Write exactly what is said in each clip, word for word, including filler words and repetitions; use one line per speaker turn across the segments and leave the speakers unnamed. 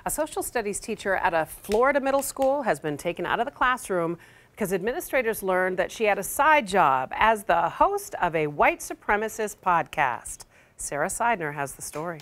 A social studies teacher at a Florida middle school has been taken out of the classroom because administrators learned that she had a side job as the host of a white supremacist podcast. Sarah Seidner has the story.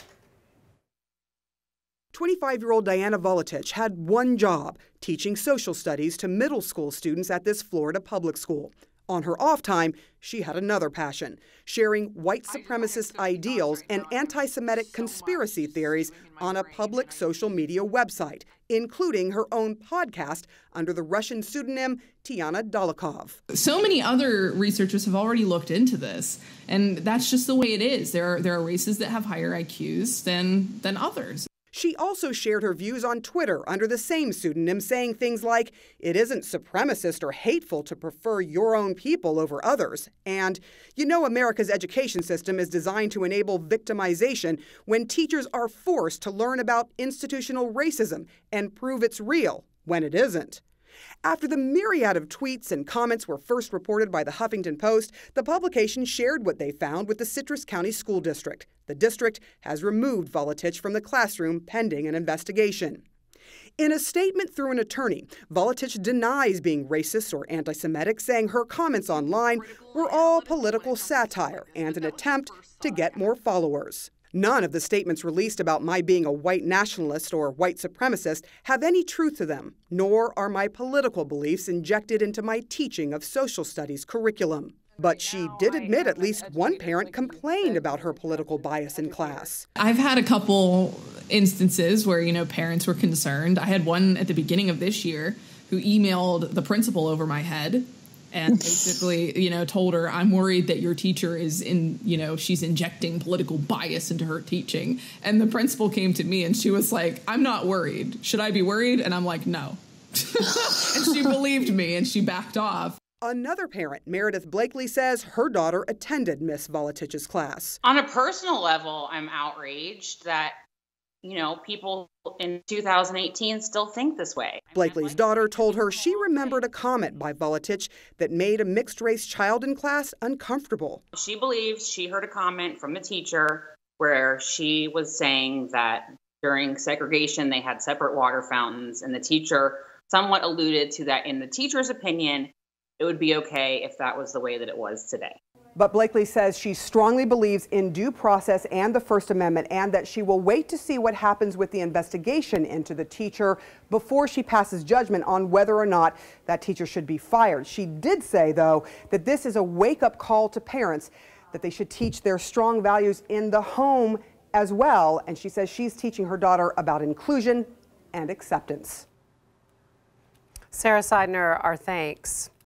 twenty-five-year-old Dayanna Volitich had one job, teaching social studies to middle school students at this Florida public school. On her off time, she had another passion, sharing white supremacist ideals and anti-Semitic conspiracy theories on a public social media website, including her own podcast under the Russian pseudonym Dayanna Volitich.
So many other researchers have already looked into this, and that's just the way it is. There are, there are races that have higher I Qs than, than others.
She also shared her views on Twitter under the same pseudonym, saying things like, "It isn't supremacist or hateful to prefer your own people over others," and, "You know, America's education system is designed to enable victimization when teachers are forced to learn about institutional racism and prove it's real when it isn't." After the myriad of tweets and comments were first reported by the Huffington Post, the publication shared what they found with the Citrus County School District. The district has removed Volitich from the classroom pending an investigation. In a statement through an attorney, Volitich denies being racist or anti-Semitic, saying her comments online were all political satire and an attempt to get more followers. None of the statements released about my being a white nationalist or white supremacist have any truth to them, nor are my political beliefs injected into my teaching of social studies curriculum. But she did admit at least one parent complained about her political bias in class.
I've had a couple instances where, you know, parents were concerned. I had one at the beginning of this year who emailed the principal over my head and basically, you know, told her, "I'm worried that your teacher is in, you know, she's injecting political bias into her teaching." And the principal came to me and she was like, "I'm not worried. Should I be worried?" And I'm like, "No." And she believed me and she backed off.
Another parent, Meredith Blakely, says her daughter attended Miss Volitich's class.
On a personal level, I'm outraged that, you know, people in two thousand eighteen still think this way.
Blakely's daughter told her she remembered a comment by Volitich that made a mixed-race child in class uncomfortable.
She believes she heard a comment from a teacher where she was saying that during segregation they had separate water fountains, and the teacher somewhat alluded to that in the teacher's opinion, it would be okay if that was the way that it was today.
But Blakely says she strongly believes in due process and the First Amendment, and that she will wait to see what happens with the investigation into the teacher before she passes judgment on whether or not that teacher should be fired. She did say, though, that this is a wake-up call to parents, that they should teach their strong values in the home as well. And she says she's teaching her daughter about inclusion and acceptance.
Sarah Seidner, our thanks.